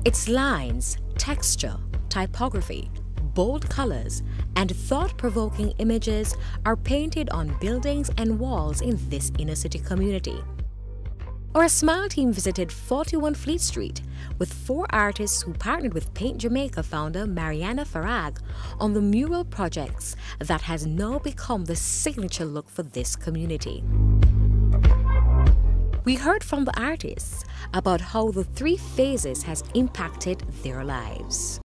Its lines, texture, typography, bold colors, and thought-provoking images are painted on buildings and walls in this inner-city community. Our Smile team visited 41 Fleet Street with 4 artists who partnered with Paint Jamaica founder Mariana Farag on the mural projects that has now become the signature look for this community. We heard from the artists about how the 3 phases has impacted their lives.